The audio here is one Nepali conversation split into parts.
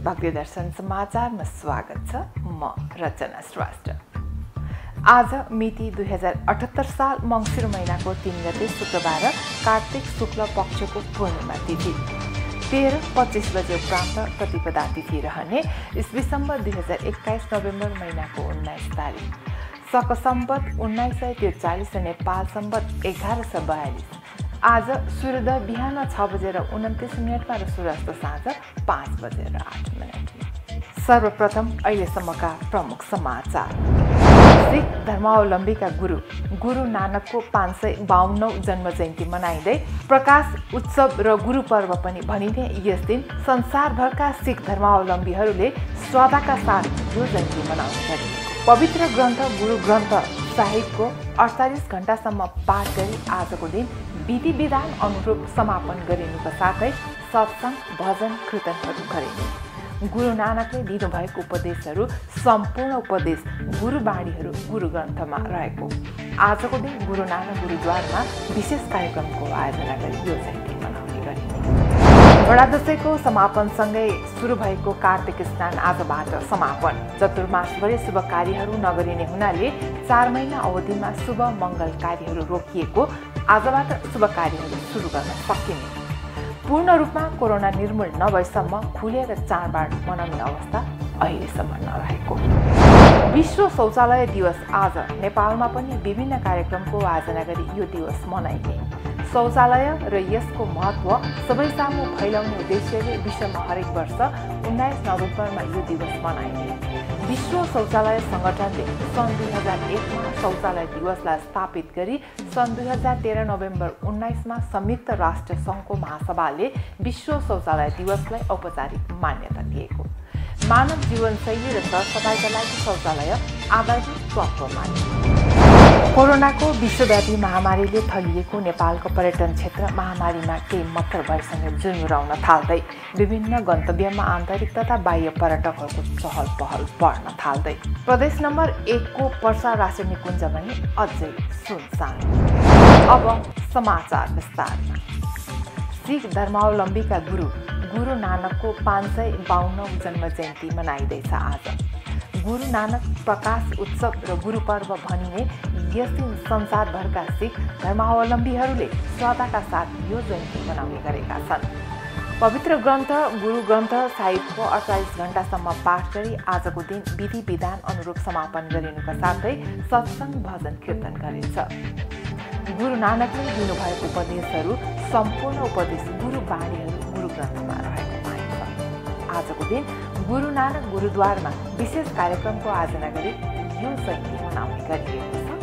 भक्ति दर्शन समाचारमा स्वागत छ। म रचना श्रेष्ठ। आज मिति 2078 साल मङ्सिर महिनाको 3 गते शुक्रबार कार्तिक शुक्ल पक्षको पूर्णिमा तिथि 13:25 बजे उपरान्त प्रतिपदा तिथि रहने ईस्वी सम्वत 2021 नोभेम्बर महिनाको 19 तारिक शक सम्वत 1943 र नेपाल सम्वत 1142। आज सूर्योदय बिहान 6:29 र सूर्यास्त साँझ 5:08। सर्वप्रथम अहिलेसम्मका प्रमुख समाचार। सिख धर्मावलम्बीका गुरु नानकको 552औं जन्म जयन्ती मनाइँदै प्रकाश उत्सव र गुरु पर्व पनि भनिने यस दिन संसारभरका सिख धर्मावलम्बीहरूले श्रद्धाका साथ यो जयन्ती मनाउने गरिएको पवित्र ग्रन्थ गुरु ग्रन्थ साहिबको 48 घण्टासम्म पाठ गरी आजको दिन विधि विधान अनुरूप समापन गरिनुका साथै सत्संग भजन कीर्तनहरू गरिने। गुरु नानकले दिनुभएको उपदेशहरू सम्पूर्ण उपदेश गुरुवाणीहरू गुरु ग्रन्थमा रहेको आजको दिन गुरु नानक गुरुद्वारमा विशेष कार्यक्रमको आयोजना गरी यो जयन्ती मनाउने गरिने। बडा दशैंको समापनसँगै सुरु भएको कार्तिक स्नान आजबाट समापन। चतुर्मासभरि शुभ कार्यहरू नगरिने हुनाले 4 महिना अवधिमा शुभ मङ्गल कार्यहरू रोकिएको आजबाट शुभ कार्यहरू सुरु गर्न सकिने। पूर्ण रूपमा कोरोना निर्मूल नभएसम्म खुलेर चाडबाड मनाउने अवस्था अहिलेसम्म नरहेको। विश्व शौचालय दिवस आज नेपालमा पनि विभिन्न कार्यक्रमको आयोजना गरी यो दिवस मनाइने। शौचालय र यसको महत्त्व सबै सामु फैलाउने उद्देश्यले विश्वमा हरेक वर्ष 19 नोभेम्बरमा यो दिवस मनाइने। विश्व शौचालय सङ्गठनले सन् 2001मा शौचालय दिवसलाई स्थापित गरी सन् 2013 नोभेम्बर 19मा संयुक्त राष्ट्र सङ्घको महासभाले विश्व शौचालय दिवसलाई औपचारिक मान्यता दिएको। मानव जीवनशैली र सरसफाइका लागि शौचालय आधारभूत तत्त्व मानिन्छ। कोरोनाको विश्वव्यापी महामारीले थलिएको नेपालको पर्यटन क्षेत्र महामारीमा केही मात्र भएसँगै जुनमुराउन थाल्दै विभिन्न गन्तव्यमा आन्तरिक तथा बाह्य पर्यटकहरूको चहल पहल बढ्न थाल्दै प्रदेश नम्बर 1 को पर्सा राष्ट्रिय निकुञ्ज भने अझै सुनसान। अब समाचार विस्तारमा। सिख धर्मावलम्बीका गुरु नानकको 552औं जन्म जयन्ती मनाइँदैछ। आज गुरु नानक प्रकाश उत्सव र गुरु पर्व भनिने यस दिन संसारभरका सिख धर्मावलम्बीहरूले श्रद्धाका साथ यो जयन्ती मनाउने गरेका छन्। पवित्र ग्रन्थ गुरु ग्रन्थ साहिबको 48 घण्टासम्म पाठ गरी आजको दिन विधि विधान अनुरूप समापन गरिनुका साथै सत्संग भजन कीर्तन गरिन्छ। गुरु नानकले दिनुभएको उपदेशहरू सम्पूर्ण उपदेश गुरुवाणीहरू गुरु ग्रन्थमा रहेको पाइन्छ। आजको दिन गुरु नानक गुरुद्वारमा विशेष कार्यक्रमको आयोजना गरी यो जयन्ती मनाउने गरिएको छ।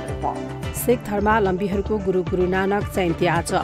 सिख धर्मावलम्बीहरूको गुरु नानक जयन्ती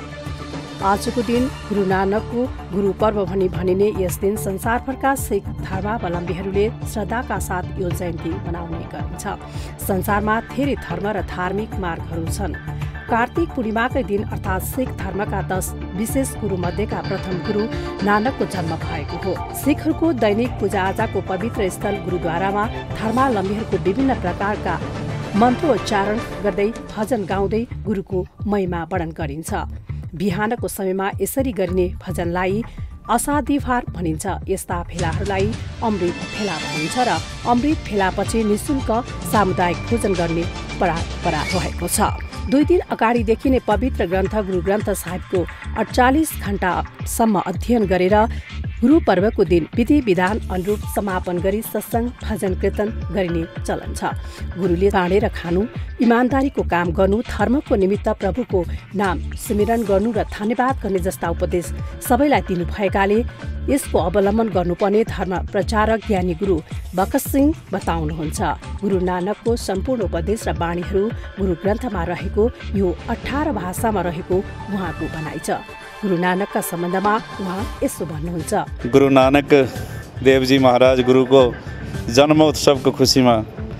आजको दिन गुरु नानकको गुरु पर्व भनिने यस दिन संसारभरका सिख धर्मावलम्बीहरूले श्रद्धाका साथ यो जयन्ती मनाउने गरिन्छ। संसारमा धेरै धर्म र धार्मिक मार्गहरू छन्। कार्तिक पूर्णिमाकै दिन अर्थात् सिख धर्मका 10 विशेष गुरु मध्येका प्रथम गुरु नानकको जन्म भएको हो। सिखहरूको दैनिक पूजाआजाको पवित्र स्थल गुरुद्वारामा धर्मावलम्बीहरूको विभिन्न प्रकारका मन्त्रोच्चारण गर्दै भजन गाउँदै गुरुको महिमा वर्णन गरिन्छ। बिहानको समयमा यसरी गरिने भजनलाई असादिभार भनिन्छ। यस्ता भेलाहरूलाई अमृत भेला भनिन्छ र अमृत भेलापछि निःशुल्क सामुदायिक भोजन गर्ने परम्परा रहेको छ। 2 दिन अगाडिदेखि नै पवित्र ग्रन्थ गुरु ग्रन्थ साहिबको 48 घण्टासम्म अध्ययन गरेर गुरु पर्वको दिन विधि विधान अनुरूप समापन गरी सत्संग भजन कीर्तन गरिने चलन छ। गुरुले बाँडेर खानु, इमान्दारीको काम गर्नु, धर्मको निमित्त प्रभुको नाम स्मरण गर्नु र धन्यवाद गर्ने जस्ता उपदेश सबैलाई दिनुभएकाले यसको अवलम्बन गर्नुपर्ने धर्म प्रचारक ज्ञानी गुरु बखत सिंह बताउनुहुन्छ। गुरु नानकको सम्पूर्ण उपदेश र बाणीहरू गुरु ग्रन्थमा रहेको यो 18 भाषामा रहेको उहाँको भनाइ छ। गुरु नानकका सम्बन्धमा उहाँ यसो भन्नुहुन्छ। गुरु नानक देवजी महाराज गुरुको जन्मोत्सवको खुसीमा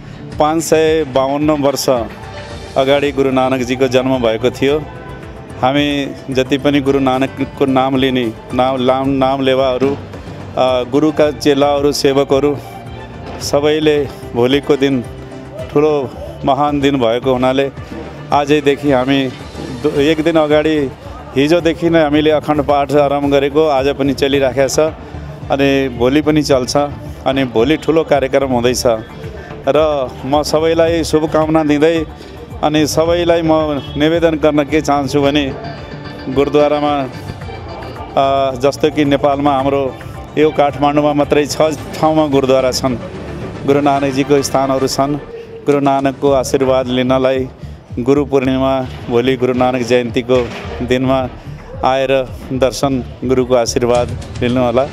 552 वर्ष अगाडि गुरु नानकजीको जन्म भएको थियो। हामी जति पनि गुरु नानकको नाम लिने नाम लेवाहरू गुरुका चेलाहरू सेवकहरू सबैले भोलिको दिन ठुलो महान दिन भएको हुनाले आजैदेखि हामी 1 दिन अगाडि हिजोदेखि नै हामीले अखण्ड पाठ आरम्भ गरेको आज पनि चलिराखेको छ। अनि भोलि पनि चल्छ अनि भोलि ठुलो कार्यक्रम हुँदैछ र म सबैलाई शुभकामना दिँदै अनि सबैलाई म निवेदन गर्न के चाहन्छु भने गुरुद्वारामा जस्तो कि नेपालमा हाम्रो यो काठमाडौँमा मात्रै 6 ठाउँमा गुरुद्वारा छन्। गुरु नानकजीको स्थानहरू छन्। गुरु नानकको आशीर्वाद लिनलाई गुरु पूर्णिमा भोलि गुरु नानक जयन्तीको दिनमा आएर दर्शन गुरुको आशीर्वाद लिनु होला।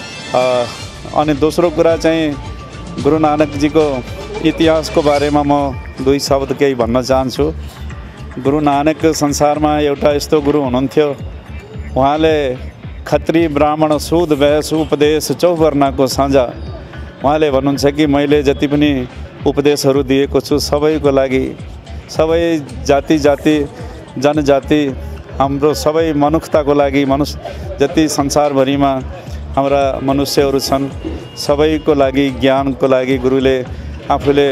अनि दोस्रो कुरा चाहिँ गुरु नानकजीको इतिहासको बारेमा म 2 शब्द केही भन्न चाहन्छु। गुरु नानक संसारमा एउटा यस्तो गुरु हुनुहुन्थ्यो, उहाँले खत्री ब्राह्मण सुद वैश्य उपदेश चौवर्णको साझा। उहाँले भन्नुहुन्छ कि मैले जति पनि उपदेशहरू दिएको छु सबैको लागि, सबै जाति जाति जनजाति हाम्रो सबै मनुष्यताको लागि, मनुष्य जति संसारभरिमा हाम्रा मनुष्यहरू छन् सबैको लागि ज्ञानको लागि गुरुले आफूले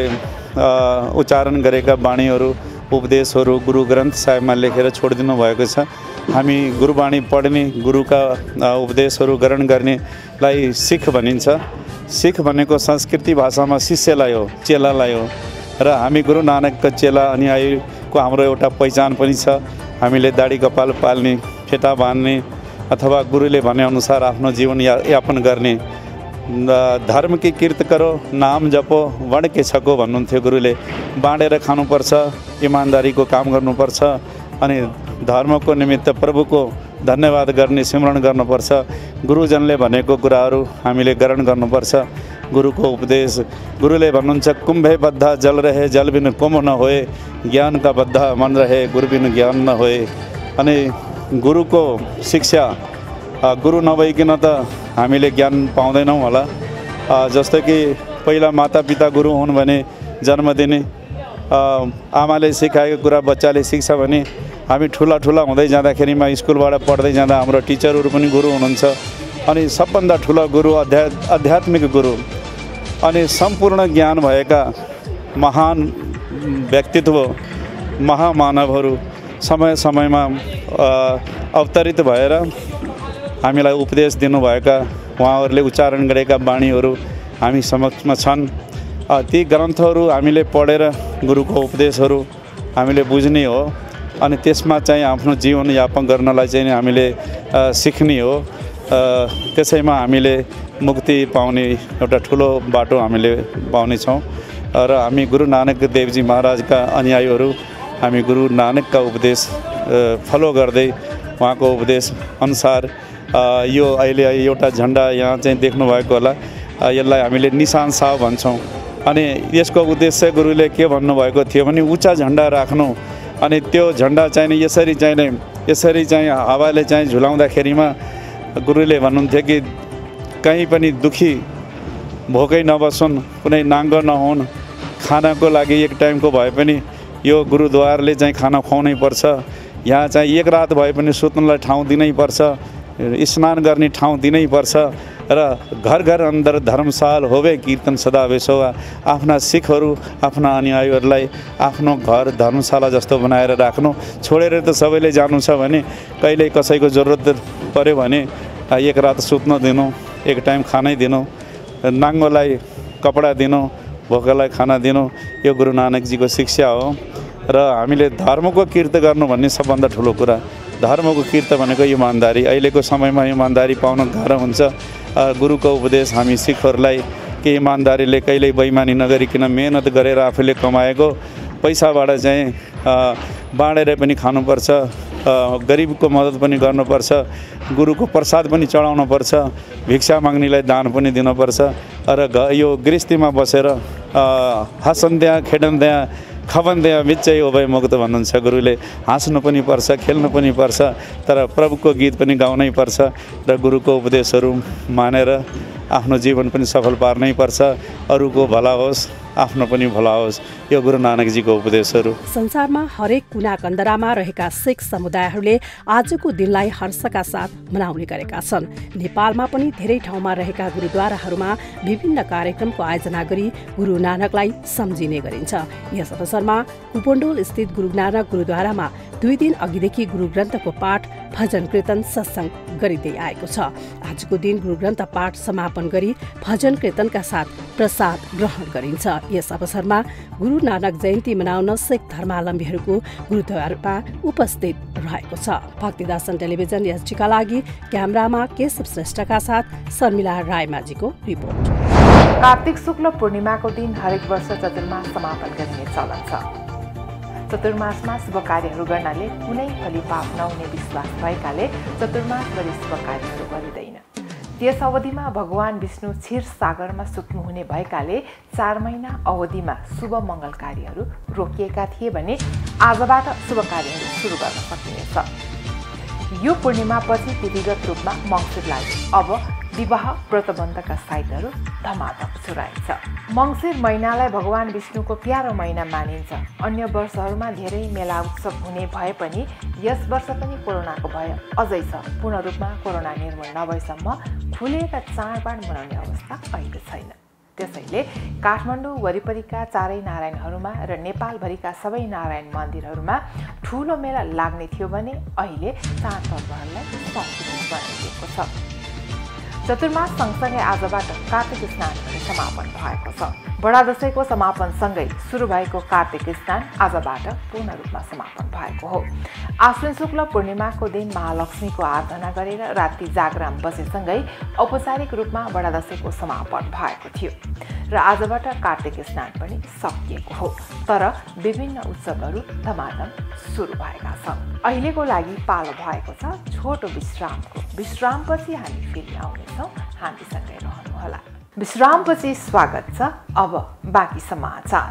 उच्चारण गरेका बाणीहरू उपदेशहरू गुरु ग्रन्थ साहिबमा लेखेर छोडिदिनु भएको छ। हामी गुरुवाणी पढ्ने, गुरुका उपदेशहरू ग्रहण गर्नेलाई सिख भनिन्छ। सिख भनेको संस्कृति भाषामा शिष्यलाई हो, चेलालाई हो र हामी गुरु नानकका चेला अनुयायीको हाम्रो एउटा पहिचान पनि छ। हामीले दाढी कपाल पाल्ने, फेटा बाँध्ने अथवा गुरुले भनेअनुसार आफ्नो जीवन यापन गर्ने। धर्म की कीर्त करो, नाम जपो, वर्ण के छको भन्नुहुन्थ्यो गुरुले। बाँडेर खानुपर्छ, इमान्दारीको काम गर्नुपर्छ अनि धर्मको निमित्त प्रभुको धन्यवाद गर्ने, सिमरण गर्नुपर्छ। गुरुजनले भनेको कुराहरू हामीले ग्रहण गर्नुपर्छ। गुरुको उपदेश, गुरुले भन्नुहुन्छ कुम्भे बद्धा जल रहे जल बिन कुम्भ न होए, ज्ञान का बद्धा मन रहे गुरु बिन ज्ञान न होए। अनि गुरुको शिक्षा, गुरु नभइकन त हामीले ज्ञान पाउँदैनौँ होला। जस्तो कि पहिला मातापिता गुरु हुन् भने जन्म दिने, आमाले सिकाएको कुरा बच्चाले सिक्छ भने हामी ठुला हुँदै जाँदाखेरिमा स्कुलबाट पढ्दै जाँदा हाम्रो टिचरहरू पनि गुरु हुनुहुन्छ। अनि सबभन्दा ठुलो गुरु आध्यात्मिक गुरु अनि सम्पूर्ण ज्ञान भएका महान व्यक्तित्व, महामानवहरू समय समयमा अवतरित भएर हामीलाई उपदेश दिनुभएका, उहाँहरूले उच्चारण गरेका बाणीहरू हामी समक्षमा छन्। ती ग्रन्थहरू हामीले पढेर गुरुको उपदेशहरू हामीले बुझ्ने हो अनि त्यसमा चाहिँ आफ्नो जीवन यापन गर्नलाई चाहिँ हामीले सिक्ने हो। त्यसैमा हामीले मुक्ति पाउने एउटा ठुलो बाटो हामीले पाउनेछौँ र हामी गुरु नानक देवजी महाराजका अनुयायीहरू हामी गुरु नानकका उपदेश फलो गर्दै उहाँको उपदेश अनुसार यो अहिले एउटा झन्डा यहाँ चाहिँ देख्नुभएको होला, यसलाई हामीले निशान साव भन्छौँ। अनि यसको उद्देश्य गुरुले के भन्नुभएको थियो भने उच्चा झन्डा राख्नु अनि त्यो झन्डा चाहिँ यसरी चाहिँ हावाले चाहिँ झुलाउँदाखेरिमा गुरुले भन्नुहुन्थ्यो कि कहीँ पनि दुखी भोकै नबसुन्, कुनै नाङ्गो नहुन्, खानाको लागि एक टाइमको भए पनि यो गुरुद्वारले चाहिँ खाना खुवाउनै पर्छ। यहाँ चाहिँ एक रात भए पनि सुत्नलाई ठाउँ दिनै पर्छ, स्नान गर्ने ठाउँ दिनै पर्छ र घर घर अंदर धर्मशाल होवे कीर्तन सदा बेसोवा। आफ्ना सिखहरू, आफ्ना अनुयायीहरूलाई आफ्नो घर धर्मशाला जस्तो बनाएर राख्नु। छोडेर त सबैले जानु छ भने कहिले कसैको जरुरत पर्यो भने एक रात सुत्न दिनु, एक टाइम खानै दिनु, नाङ्गोलाई कपडा दिनु, भोकालाई खाना दिनु, यो गुरु नानकजीको शिक्षा हो। र हामीले धर्मको कीर्त गर्नु भन्ने सबभन्दा ठुलो कुरा। धर्मको कीर्त भनेको इमान्दारी। अहिलेको समयमा इमान्दारी पाउन गाह्रो हुन्छ। गुरुको उपदेश हामी सिखहरूलाई कि इमान्दारीले कहिल्यै बेइमानी नगरिकन मेहनत गरेर आफूले कमाएको पैसाबाट चाहिँ बाँडेर पनि खानुपर्छ, गरिबको मद्दत पनि गर्नुपर्छ, गुरुको प्रसाद पनि चढाउनुपर्छ, भिक्षा माग्नेलाई दान पनि दिनुपर्छ। र यो गृहस्थीमा बसेर हाँसन्द्या खेडन्द्या खबन्द्या बिचै उभय मुक्त भन्नुहुन्छ गुरुले। हाँस्नु पनि पर्छ, खेल्नु पनि पर्छ, तर प्रभुको गीत पनि गाउनै पर्छ र गुरुको उपदेशहरू मानेर आफ्नो जीवन पनि सफल पार्नै पर्छ। अरूको भला होस्, आफ्नो पनि भला होस्, यो गुरु नानकजीको उपदेशहरू। संसारमा हरेक कुना कन्दरामा रहेका सिख समुदायहरूले आजको दिनलाई हर्षका साथ मनाउने गरेका छन्। नेपालमा पनि धेरै ठाउँमा रहेका गुरुद्वाराहरूमा विभिन्न कार्यक्रमको आयोजना गरी गुरु नानकलाई सम्झिने गरिन्छ। यस अवसरमा कुपन्डोल स्थित गुरु नानक गुरुद्वारामा 2 दिन अघिदेखि गुरु ग्रन्थको पाठ भजन कीर्तन सत्संग गरिँदै आएको छ। आजको दिन गुरुग्रन्थ पाठ समापन गरी भजन कीर्तनका साथ प्रसाद ग्रहण गरिन्छ। यस अवसरमा गुरु नानक जयन्ती मनाउन सिख धर्मावलम्बीहरूको गुरुद्वारमा उपस्थित रहेको छ। भक्तिदर्शन टेलिभिजन एसडीका लागि क्यामेरामा केशव श्रेष्ठका साथ शर्मिला रायमाझीको रिपोर्ट। कार्तिक शुक्ल पूर्णिमाको दिन हरेक वर्ष चतुर्मास समापन गरिने चलन छ। चतुर्मासमा शुभ कार्यहरू गर्नाले कुनै फली पाप नहुने विश्वास भएकाले चतुर्मासभरि शुभ कार्यहरू गरिँदैन। त्यस अवधिमा भगवान विष्णु क्षीर सागरमा सुत्नुहुने भएकाले 4 महिना अवधिमा शुभ मङ्गल कार्यहरू रोकिएका थिए भने आजबाट शुभ कार्यहरू सुरु गर्न सकिनेछ। यो पूर्णिमापछि विधिगत रूपमा मङ्सिरलाई अब विवाह व्रतबन्धका साइतहरू धमाधम सुराइन्छ। मङ्सिर महिनालाई भगवान विष्णुको प्यारो महिना मानिन्छ। अन्य वर्षहरूमा धेरै मेला उत्सव हुने भए पनि यस वर्ष पनि कोरोनाको भय अझै छ। पूर्ण रूपमा कोरोना निर्मूल नभएसम्म खुलेर चाडबाड मनाउने अवस्था अहिले छैन। त्यसैले काठमाडौँ वरिपरिका चारै नारायणहरूमा र नेपालभरिका सबै नारायण मन्दिरहरूमा ठुलो मेला लाग्ने थियो भने अहिले चाडपर्वहरूलाई संस्कृति बनाइएको छ। चतुर्मास सँगसँगै आजबाट कार्तिक स्नान पनि समापन भएको छ। बडा दशैंको समापनसँगै सुरु भएको कार्तिक स्नान आजबाट पूर्ण रूपमा समापन भएको हो। आश्विन शुक्ल पूर्णिमाको दिन महालक्ष्मीको आराधना गरेर राति जागराम बसेसँगै औपचारिक रूपमा बडा दशैंको समापन भएको थियो र आजबाट कार्तिक स्नान पनि सकिएको हो। तर विभिन्न उत्सवहरू धमाधम सुरु भएका छन्। अहिलेको लागि पालो भएको छ छोटो विश्रामको। विश्रामपछि हामी फेरि आउनेछौँ। हामीसँगै रहनुहोला। विश्रामपछि स्वागत छ। अब बाँकी समाचार।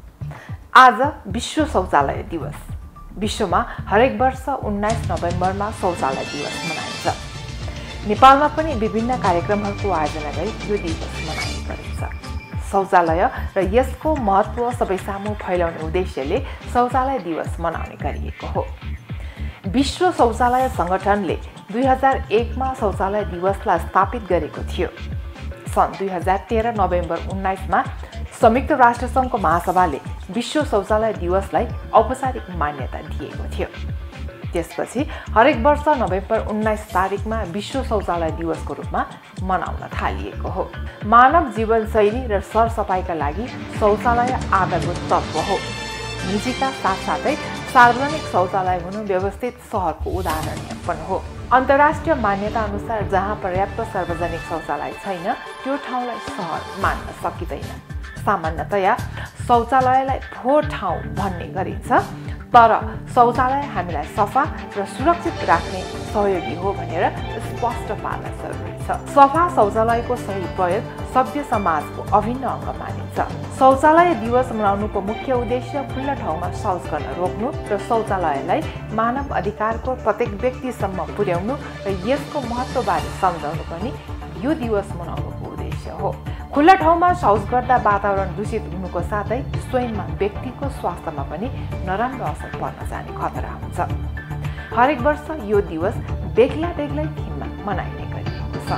आज विश्व शौचालय दिवस। विश्वमा हरेक वर्ष 19 नोभेम्बरमा शौचालय दिवस मनाइन्छ। नेपालमा पनि विभिन्न कार्यक्रमहरूको आयोजना गरी यो दिवस मनाइने गरिन्छ। शौचालय र यसको महत्त्व सबैसामु फैलाउने उद्देश्यले शौचालय दिवस मनाउने गरिएको हो। विश्व शौचालय सङ्गठनले 2001 मा शौचालय दिवसलाई स्थापित गरेको थियो। सन् 2013 नोभेम्बर 19 मा संयुक्त राष्ट्रसङ्घको महासभाले विश्व शौचालय दिवसलाई औपचारिक मान्यता दिएको थियो। त्यसपछि हरेक वर्ष नोभेम्बर 19 तारिकमा विश्व शौचालय दिवसको रूपमा मनाउन थालिएको हो। मानव जीवनशैली र सरसफाइका लागि शौचालय आधारभूत तत्त्व हो। निजीका साथसाथै सार्वजनिक शौचालय हुनु व्यवस्थित सहरको उदाहरण पनि हो। अन्तर्राष्ट्रिय मान्यता अनुसार जहाँ पर्याप्त सार्वजनिक शौचालय छैन त्यो ठाउँलाई सहर मान्न सकिँदैन। सामान्यतया शौचालयलाई फोहोर ठाउँ भन्ने गरिन्छ, तर शौचालय हामीलाई सफा र सुरक्षित राख्ने सहयोगी हो भनेर स्पष्ट पार्न जरुरी छ। सफा शौचालयको सही प्रयोग सभ्य समाजको अभिन्न अङ्ग मानिन्छ। शौचालय दिवस मनाउनुको मुख्य उद्देश्य खुल्ला ठाउँमा शौच गर्न रोक्नु र शौचालयलाई मानव अधिकारको प्रत्येक व्यक्तिसम्म पुर्याउनु र यसको महत्त्वबारे सम्झाउनु पनि यो दिवस मनाउनुको उद्देश्य हो। खुल्ला ठाउँमा शौच गर्दा वातावरण दूषित हुनुको साथै स्वयंमा व्यक्तिको स्वास्थ्यमा पनि नराम्रो असर पर्न जाने खतरा हुन्छ। हरेक वर्ष यो दिवस बेग्ला बेग्लै थिममा मनाइने गरिएको छ।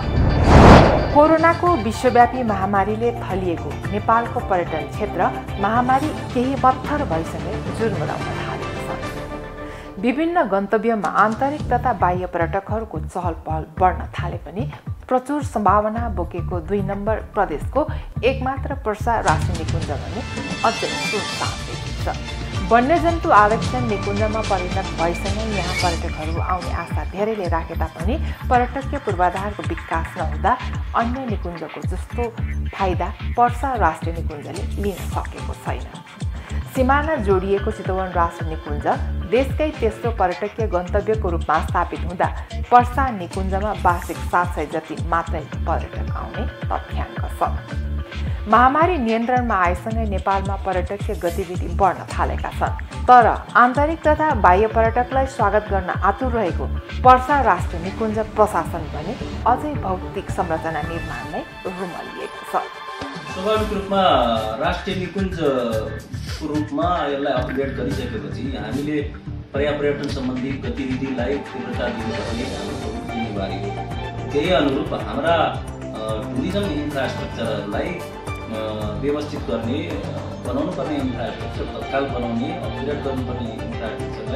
कोरोनाको विश्वव्यापी महामारीले थलिएको नेपालको पर्यटन क्षेत्र महामारी केही पत्थर भइसके जुर्मुराउन थालेको छ। विभिन्न गन्तव्यमा आन्तरिक तथा बाह्य पर्यटकहरूको चहल पहल बढ्न थाले पनि प्रचुर सम्भावना बोकेको 2 नम्बर प्रदेशको एकमात्र पर्सा राष्ट्रिय निकुञ्ज भने अझै सुनसान देखिन्छ। वन्यजन्तु आरक्षण निकुञ्जमा परिणत भएसँगै यहाँ पर्यटकहरू आउने आशा धेरैले राखे तापनि पर्यटकीय पूर्वाधारको विकास नहुँदा अन्य निकुञ्जको जस्तो फाइदा पर्सा राष्ट्रिय निकुञ्जले लिन सकेको छैन। सिमाना जोडिएको चितवन राष्ट्रिय निकुञ्ज देशकै तेस्रो पर्यटकीय गन्तव्यको रूपमा स्थापित हुँदा पर्सा निकुञ्जमा वार्षिक 700 जति मात्रै पर्यटक आउने तथ्याङ्क छ। महामारी नियन्त्रणमा आएसँगै नेपालमा पर्यटकीय गतिविधि बढ्न थालेका छन्, तर आन्तरिक तथा बाह्य पर्यटकलाई स्वागत गर्न आतुर रहेको पर्सा राष्ट्रिय निकुञ्ज प्रशासन भने अझै भौतिक संरचना निर्माणमै रुमलिएको छ। स्वाभाविक रूपमा राष्ट्रिय निकुञ्जको रूपमा यसलाई अपग्रेड गरिसकेपछि हामीले पर्यावरण सम्बन्धी गतिविधिलाई तीव्रता दिनुपर्ने हाम्रो जिम्मेवारी हो। त्यही अनुरूप हाम्रा टुरिज्म इन्फ्रास्ट्रक्चरहरूलाई व्यवस्थित गर्ने बनाउनुपर्ने इन्फ्रास्ट्रक्चर तत्काल बनाउने अपग्रेड गर्नुपर्ने इन्फ्रास्ट्रक्चरलाई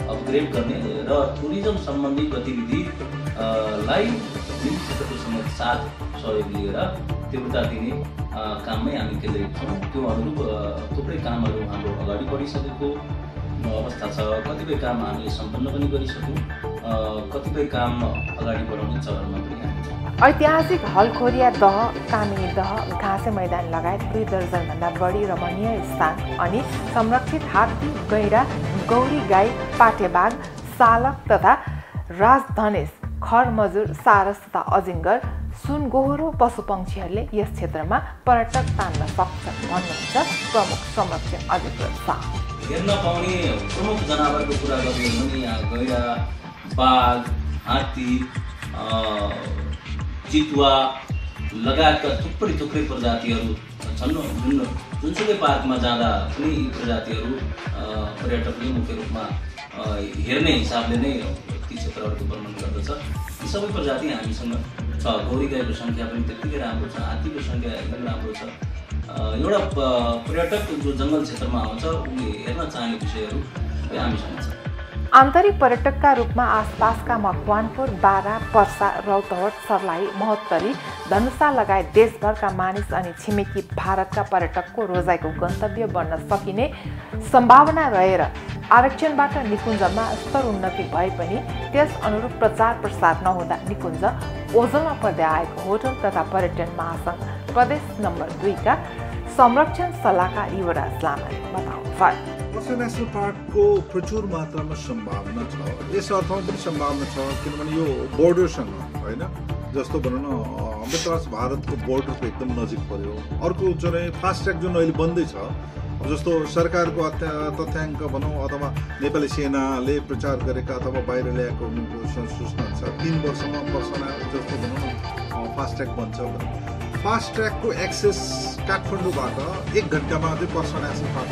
अपग्रेड गर्ने र टुरिज्म सम्बन्धी गतिविधिलाई निजी क्षेत्रको साथ सहयोग लिएर तीव्रता दिने काममै हामी केन्द्रित छौँ। त्यो अनुरूप थुप्रै कामहरू हाम्रो अगाडि बढिसकेको अवस्था छ। कतिपय काम हामीले सम्पन्न पनि गरिसक्यौँ, कतिपय काम अगाडि बढाउने चरणमा पनि हामी छौँ। ऐतिहासिक हलखोरिया दह, कामिनी दह, घाँसे मैदान लगायत 2 दर्जनभन्दा बढी रमणीय स्थान अनि संरक्षित हात्ती, गैँडा, गौरी गाई, पाटेबाघ, सालक तथा राजधनेश, खरमजुर, सारस तथा अजिङ्गर, सुनगोहरो पशुपक्षीहरूले यस क्षेत्रमा पर्यटक तान्न सक्छन् भन्नुहुन्छ प्रमुख संरक्षण अधिकृत शाह। हेर्न पाउने प्रमुख जनावरको कुरा गर्ने हो भने यहाँ गैँडा, बाघ, हात्ती, चितुवा लगायतका थुप्रै प्रजातिहरू छन्। जुनसुकै पार्कमा जाँदा पनि यी प्रजातिहरू पर्यटकले मुख्य रूपमा हेर्ने हिसाबले नै ती क्षेत्रहरूको भ्रमण गर्दछ। यी सबै प्रजाति हामीसँग छ। गौरी गाईको सङ्ख्या पनि त्यत्तिकै राम्रो छ, हात्तीको सङ्ख्या एकदम राम्रो छ। एउटा पर्यटक जो जङ्गल क्षेत्रमा आउँछ उसले हेर्न चाहने विषयहरू हामीसँग छ। आन्तरिक पर्यटकका रूपमा आसपासका मकवानपुर, बारा, पर्सा, रौतहट, सर्लाही, महोत्तरी, धनुषा लगायत देशभरका मानिस अनि छिमेकी भारतका पर्यटकको रोजाइको गन्तव्य बन्न सकिने सम्भावना रहेर आरक्षणबाट निकुञ्जमा स्तर उन्नति भए पनि त्यस अनुरूप प्रचार प्रसार नहुँदा निकुञ्ज ओझलमा पर्दै आएको होटल तथा पर्यटन महासङ्घ प्रदेश नम्बर 2 का संरक्षण सल्लाहकार युवराज लामाले बताउनुभयो। पर्सा नेसनल पार्कको प्रचुर मात्रामा सम्भावना छ। यस अर्थमा पनि सम्भावना छ किनभने यो बोर्डरसँग होइन, जस्तो भनौँ न हाम्रो भारतको बोर्डरको एकदम नजिक पर्यो। अर्को चाहिँ फास्ट ट्र्याक जुन अहिले बन्दैछ, जस्तो सरकारको तथ्याङ्क भनौँ अथवा नेपाली सेनाले प्रचार गरेका अथवा बाहिर ल्याएको सूचना अनुसार 3 वर्षमा पर्सा जस्तो भनौँ न फास्ट ट्र्याक बन्छ भने फास्ट ट्र्याकको एक्सेस काठमाडौँबाट 1 घन्टामा चाहिँ पर्सा नेसनल पार्क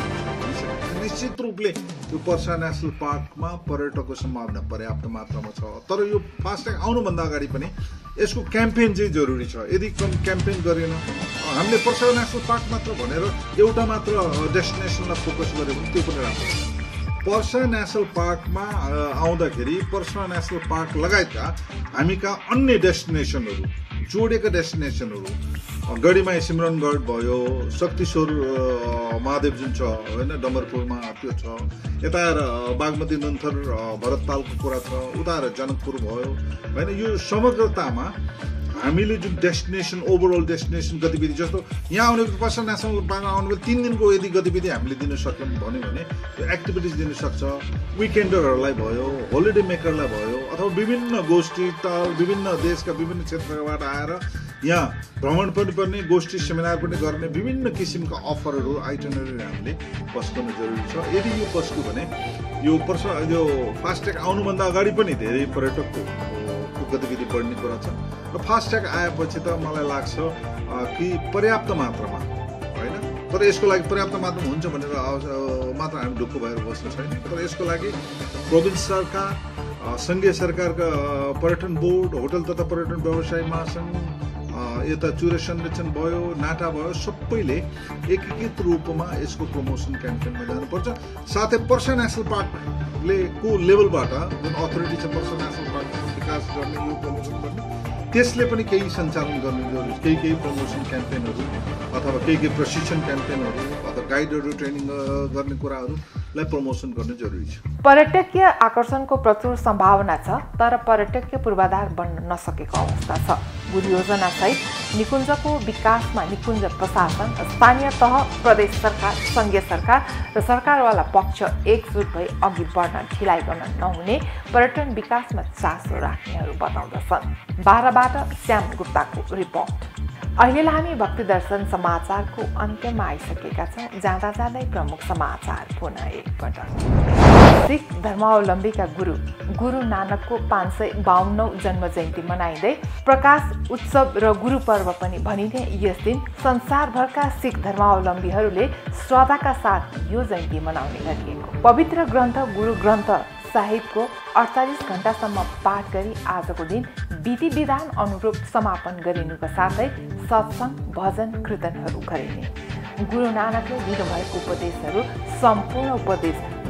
निश्चित रूपले यो पर्सा नेसनल पार्कमा पर्यटकको सम्भावना पर्याप्त मात्रामा छ। तर यो फास्ट ट्र्याक आउनुभन्दा अगाडि पनि यसको क्याम्पेन चाहिँ जरुरी छ। यदि क्याम्पेन गरेन, हामीले पर्सा नेसनल पार्क मात्र भनेर एउटा मात्र डेस्टिनेसनलाई फोकस गऱ्यो भने त्यो पनि राम्रो छ। पर्सा नेसनल पार्कमा आउँदाखेरि पर्सा नेसनल पार्क लगायतका हामी कहाँ अन्य डेस्टिनेसनहरू जोडेका डेस्टिनेसनहरू गढीमाई सिमरनगढ भयो, शक्तिश्वर महादेव जुन छ होइन डमरपुरमा त्यो छ, यता बागमती नुन्थर भरततालको कुरा छ, उता जनकपुर भयो होइन। यो समग्रतामा हामीले जुन डेस्टिनेसन ओभरअल डेस्टिनेसन गतिविधि जस्तो यहाँ आउने पर्सा नेसनल पार्कमा आउने 3 दिनको यदि गतिविधि हामीले दिन सक्यौँ भन्यो भने त्यो एक्टिभिटिज दिन सक्छ। विकेन्डरहरूलाई भयो, होलिडे मेकरलाई भयो अथवा विभिन्न गोष्ठी विभिन्न देशका विभिन्न क्षेत्रबाट आएर यहाँ भ्रमण पनि गर्ने, गोष्ठी सेमिनार पनि गर्ने विभिन्न किसिमका अफरहरू आइटनरी हामीले पस्कनु जरुरी छ। यदि यो पस्क्यो भने यो फास्ट ट्र्याक आउनुभन्दा अगाडि पनि धेरै पर्यटकको गतिविधि बढ्ने कुरा छ र फास्ट ट्र्याक आएपछि त मलाई लाग्छ कि पर्याप्त मात्रामा होइन, तर यसको लागि पर्याप्त मात्रामा हुन्छ भनेर मात्र हामी ढुक्क भएर बस्नु छैन। तर यसको लागि प्रोभिन्स सरकार, सङ्घीय सरकारका पर्यटन बोर्ड, होटल तथा पर्यटन व्यवसाय महासङ्घ, यता चुरे संरक्षण भयो, नाटा भयो, सबैले एकीकृत रूपमा यसको प्रमोसन क्याम्पेनमा जानुपर्छ। साथै पर्सा नेसनल पार्कले को लेभलबाट जुन अथोरिटी छ पर्सा नेसनल पार्कको विकास गर्ने, यो प्रमोसन गर्ने, त्यसले पनि केही सञ्चालन गर्नु जरुरी छ। केही प्रमोसन क्याम्पेनहरू अथवा केही प्रशिक्षण क्याम्पेनहरू अथवा गाइडहरू ट्रेनिङ गर्ने कुराहरूलाई प्रमोसन गर्न जरुरी छ। पर्यटकीय आकर्षणको प्रचुर सम्भावना छ, तर पर्यटकीय पूर्वाधार बन्न नसकेको अवस्था छ। योजनासहित निकुञ्जको विकासमा निकुञ्ज प्रशासन, स्थानीय तह, प्रदेश सरकार, सङ्घीय सरकार र सरकारवाला पक्ष एकजुट भई अघि बढ्न ढिलाइ गर्न नहुने पर्यटन विकासमा चासो राख्नेहरू बताउँदछन्। बाराबाट श्याम गुप्ताको रिपोर्ट। अहिलेलाई हामी भक्ति दर्शन समाचारको अन्त्यमा आइसकेका छौँ। जाँदा जाँदै प्रमुख समाचार पुनः एकपटक। सिख धर्मावलम्बीका गुरु नानकको 552औं जन्म जयन्ती मनाइँदै प्रकाश उत्सव र गुरु पर्व पनि भनिने यस दिन संसारभरका सिख धर्मावलम्बीहरूले श्रद्धाका साथ यो जयन्ती मनाउने गरिएको। पवित्र ग्रन्थ गुरु ग्रन्थ साहिबको 48 घण्टासम्म पाठ गरी आजको दिन विधि विधान अनुरूप समापन गरिनुका साथै सत्सङ्ग, भजन, कीर्तनहरू गरिने। गुरु नानकले दिनुभएको उपदेशहरू सम्पूर्ण उपदेश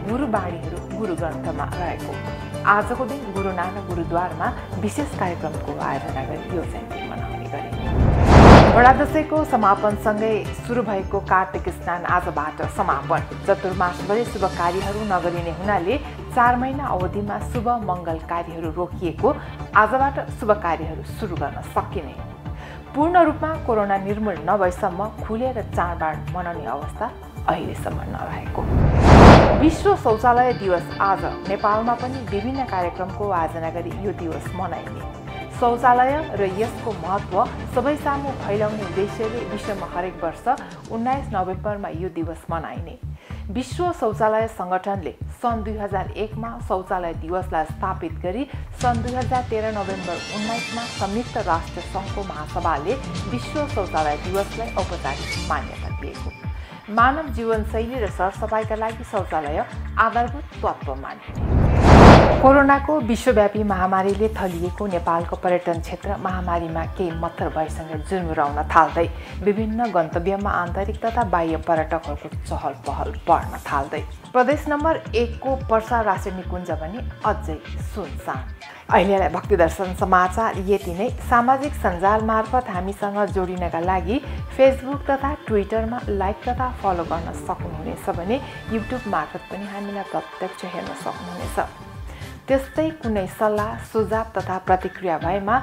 गुरुबाणीहरू गुरु ग्रन्थमा रहेको। आजको दिन गुरु नानक गुरुद्वारमा विशेष कार्यक्रमको आयोजना गरी यो जयन्ती मनाउने गरिने। बडा दशैंको समापनसँगै सुरु भएको कार्तिक स्नान आजबाट समापन। चतुर्मासभरि शुभ कार्यहरू नगरिने हुनाले 4 महिना अवधिमा शुभ मङ्गल कार्यहरू रोकिएको, आजबाट शुभ कार्यहरू सुरु गर्न सकिने। पूर्ण रूपमा कोरोना निर्मूल नभएसम्म खुलेर चाडबाड मनाउने अवस्था अहिलेसम्म नरहेको। विश्व शौचालय दिवस आज नेपालमा पनि विभिन्न कार्यक्रमको आयोजना गरी यो दिवस मनाइने। शौचालय र यसको महत्त्व सबै सामु फैलाउने उद्देश्यले विश्वमा हरेक वर्ष 19 नोभेम्बरमा यो दिवस मनाइने। विश्व शौचालय सङ्गठनले सन् 2001 मा शौचालय दिवसलाई स्थापित गरी सन् 2013 नोभेम्बर 19 मा संयुक्त राष्ट्र सङ्घको महासभाले विश्व शौचालय दिवसलाई औपचारिक मान्यता दिएको। मानव जीवनशैली र सरसफाइका लागि शौचालय आधारभूत तत्त्व मानिने। कोरोनाको विश्वव्यापी महामारीले थलिएको नेपालको पर्यटन क्षेत्र महामारीमा केही मत्तर भएसँगै जुर्मुराउन थाल्दै विभिन्न गन्तव्यमा आन्तरिक तथा बाह्य पर्यटकहरूको चहल पहल बढ्न थाल्दै प्रदेश नम्बर 1 को पर्सा राष्ट्रिय निकुञ्ज भने अझै सुनसान। अहिलेलाई भक्ति दर्शन समाचार यति नै। सामाजिक सञ्जाल मार्फत हामीसँग जोडिनका लागि फेसबुक तथा ट्विटरमा लाइक तथा फलो गर्न सक्नुहुनेछ भने युट्युब मार्फत पनि हामीलाई प्रत्यक्ष हेर्न सक्नुहुनेछ। त्यस्तै कुनै सल्लाह सुझाव तथा प्रतिक्रिया भएमा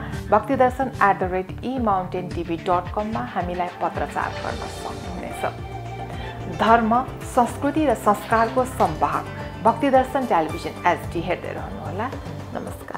bhaktidarshan@emountaintv.com मा हामीलाई पत्रचार गर्न सक्नुहुनेछ। धर्म, संस्कृति र संस्कारको संवाहक भक्ति दर्शन टेलिभिजन HD हेर्दै रहनुहोला। नमस्कार।